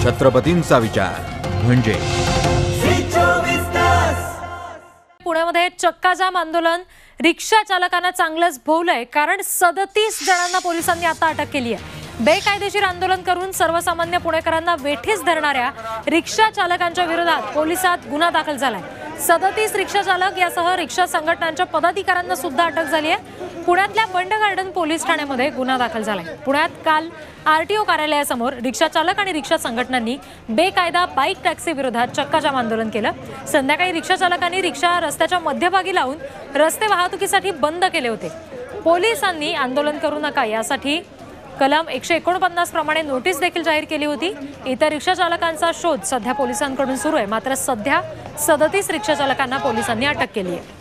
छत्रपतींचा विचार म्हणजे पुण्यामध्ये चक्काजाम आंदोलन रिक्षा चालकांना चांगलंच भोवलंय, कारण 37 जणांना पोलिसांनी आता अटक केली आहे। बेकायदेशीर आंदोलन करून सर्वसामान्य पुणेकरांना वेठीस धरणाऱ्या रिक्षा चालकांच्या विरोधात पोलिसात गुन्हा दाखल झालाय। 37 रिक्षा चालक यासह रिक्षा संघटनांच्या पदाधिकाऱ्यांना सुद्धा अटक झाली आहे। पुण्यातल्या बंड गार्डन पोलीस ठाण्यामध्ये गुन्हा दाखल झालाय। पुण्यात काल आरटीओ कार्यालयासमोर रिक्षा चालक आणि रिक्षा संघटनांनी बेकायदा बाईक टॅक्सी विरोधात चक्काजाम आंदोलन केलं। संध्याकाळी रिक्षा चालकांनी रिक्षा रस्त्याच्या मध्यभागी लावून रस्ते वाहतुकीसाठी बंद केले होते। पोलिसांनी आंदोलन करू नका यासाठी कलम 149 प्रमाणे नोटीस देखील जाहीर केली होती। इतर रिक्षा चालकांचा शोध सध्या पोलिसांकडून सुरू आहे, मात्र सध्या 37 रिक्षा चालकांना पोलिसांनी अटक केली आहे।